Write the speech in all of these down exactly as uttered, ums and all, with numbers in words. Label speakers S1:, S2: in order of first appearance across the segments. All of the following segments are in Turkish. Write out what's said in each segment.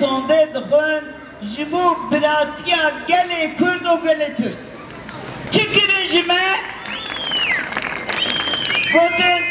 S1: sonde dixun ji bo biratiya gelê Kurd û gelê Türk. Çi kirin ji me? Gotin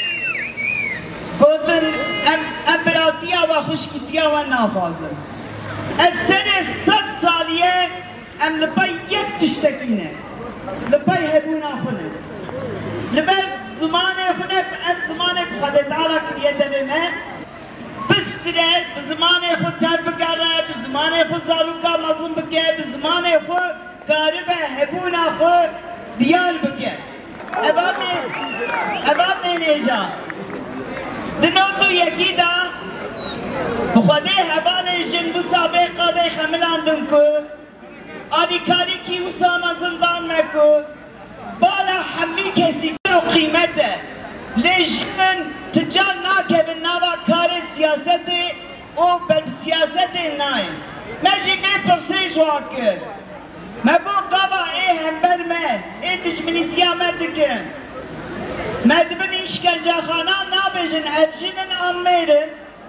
S1: gotin em em biratiya ve xuşkîtiya we nafazin. Ev serê sed saliye em li pey yek tiştekî ne. Li pey hebûna xwe ne. Li ber zimanê xwe ne em zimanê Xwedê Teala kiriye devê me bistire, bi zimanê xwe ter bigere, bi zimanê xwe zarûka mezin bike, bi zimanê xwe karibe hebûna xwe diyar bike. Eva me eva me nêja. Di notu yekî da bi Xwedê hevalê jin wisa bê qadê xemilandin ku alîkarîkî wisa me zindan me ku bala hemî kesî û qîmet e. Lê jin ticar nakevin nava karê siyasetê û ber siyasetê nayên. Me jî vê pirsê ji wan kir. Me got gava ê hember me, ê dijminîtiya me dikin. Me dibin îşkencexana nabêjin evjînin an mêrin.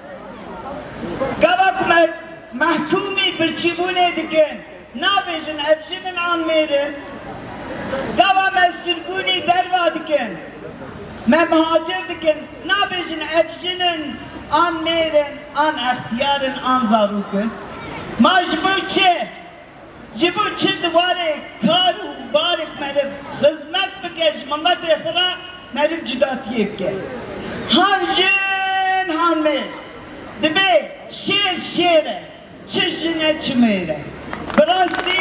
S1: Gava ku me mehkûmî birçîbûnê dikin, nabêjin evjînin an mêrin. Gava me sirgûnî derva dikin. Me muhacir dikin, nabêjin evjînin an mêrin, an extiyarin, an zarûkin. Ma ji bo çi? Ji bo çi diwarê kar û barê meriv xizmet bike ji milletê xwe re meriv cudatiyê bike. Han jin han mêr. Dibe şêr şêr e, çi jin e çi mêr e. Bi rastî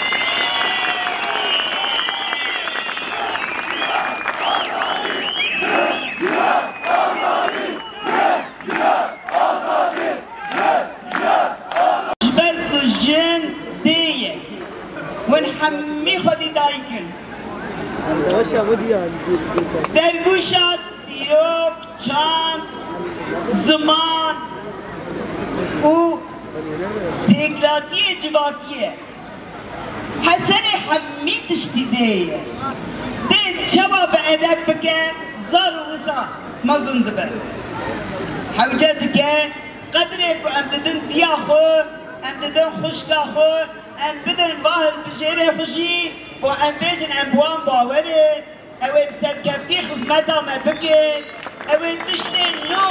S1: hemî xwedî dayîkin. Dergûşa dîrok, çand, ziman û têklatiyê civakî ye. Heserê hemî tiştî dê ye. Dê çawa bi edeb bike, zar û wisa mezin dibe. Hewce dike, qedrê ku em didin diya xwe, em didin xuşka xwe, em bidin vahil bi jêrê xwe jî û em bêjin em bi wan bawerê, ew ê bi serkeftî xizmeta me bikin, ew ê tiştên nû.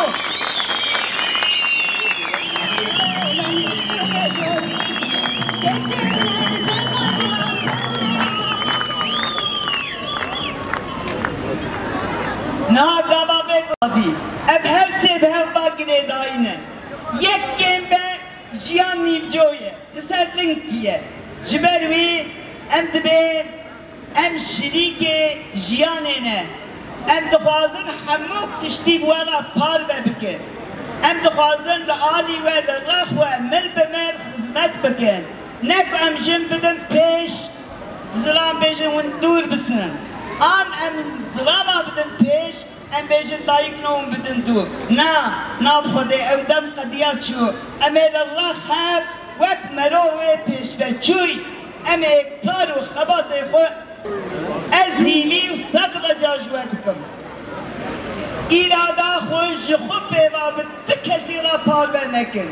S1: Niha gava vê godî, ev her sê bi hev va girêdayî ne. Yek kêm be jiyan nîvco ye, li ser lingkî ye. Ji ber wî em dibên em şirîkê jiyanê ne. Em dixwazin hemû tiştî bi we re parve bikin. Em dixwazin li alî we li rex we mil bi mil xizmet bikin. Ne ku em jin bidin pêş, zilam bêjin hûn dûr bisin. An em zilama bidin pêş, em bêjin dayîk ne hûn bidin dûr. Na, nav Xwedê ew dem qediya çû. Em ê li rex hev wek merovê pêşveçûyî. Em ê kar û xebatê xwe ez hîlî û sed reca ji we dikim. İrada xwe ji xwe pêva bi ti kesî re parve nekin.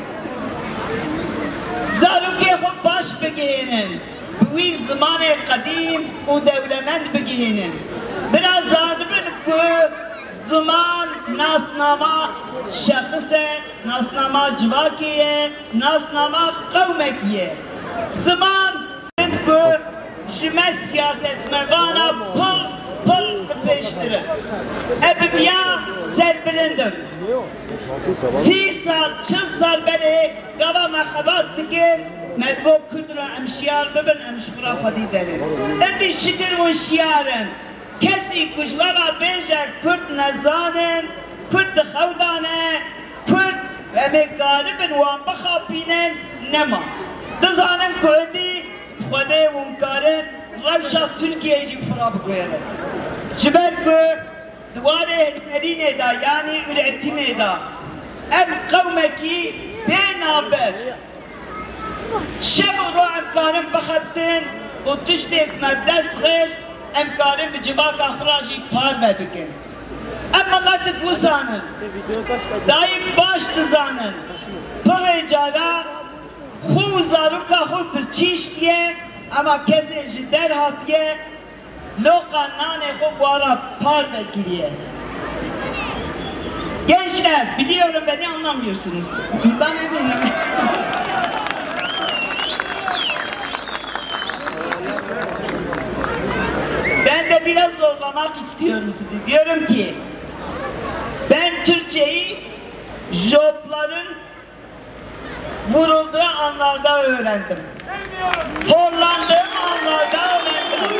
S1: Zarokê xwe baş bigihînin. Bi wî zimanê qedîm û dewlemend bigihînin. Biraz zanibin ku ziman nasnama şexs e, nasnama civakê ye, nasnama qewmekî ye. Ziman ku ji me siyasetmevana pil pil bipêştirin. Ev biya serbilindim. Sî sal, çil sal berê gava me xebat dikin, me digo Kurd re em şiyar bibin, em ji xwe re xwedî derin. Êdî şikir hûn şiyarin. Kesî ku ji we re bêje Kurd nezanin, Kurd dixewdane, Kurd em ê garibin wan bixapînin nema. Dizanin ku êdî Xwedê hûn karin rewşa Tirkiyeyê jî xwe re bigihînin. Ji ber ku diwarê hikmerînê de yanî Ûretînê de em qewmekî bê naber şev û ro em karin bixebtin û tiştêk me dest xist em karin bi civaka xwe re jî parve bikin. Em milletik wizanin, dayîk baş dizanin, pirê cara Bu zaruka huzur çiş diye ama kezi derhat diye loka nane ko bu ara par bekliye. Gençler biliyorum beni anlamıyorsunuz. Ben eminim. Ben de biraz zorlamak istiyorum sizi. Diyorum ki ben Türkçeyi jopların vurulduğu anlarda öğrendim. Horlandığım anlarda öğrendim.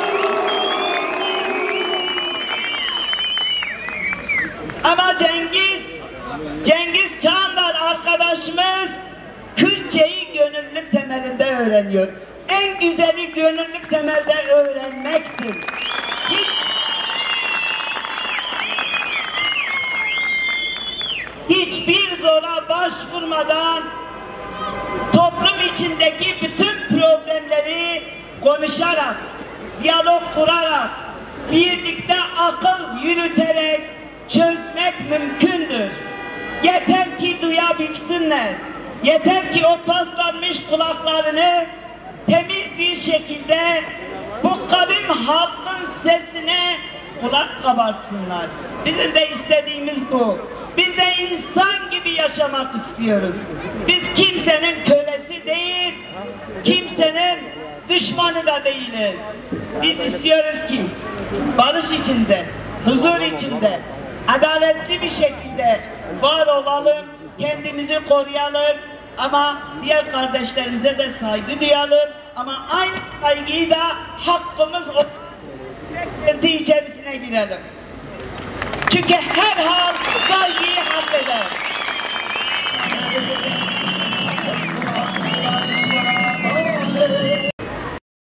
S1: Ama Cengiz, Cengiz Çağındar arkadaşımız Kürtçeyi gönüllülük temelinde öğreniyor. En güzeli gönüllülük temelde öğrenmektir. Hiç, hiçbir zora başvurmadan toplum içindeki bütün problemleri konuşarak, diyalog kurarak, birlikte akıl yürüterek çözmek mümkündür. Yeter ki duyabilsinler. Yeter ki o paslanmış kulaklarını temiz bir şekilde bu kadim halkın sesine kulak kabartsınlar. Bizim de istediğimiz bu. Biz de insan gibi yaşamak istiyoruz. Biz kimsenin kölesi değil, kimsenin düşmanı da değiliz. Biz istiyoruz ki barış içinde, huzur içinde, adaletli bir şekilde var olalım, kendimizi koruyalım ama diğer kardeşlerimize de saygı duyalım ama aynı saygıyı da hakkımız o beklenti içerisine girelim. Çünkü her hal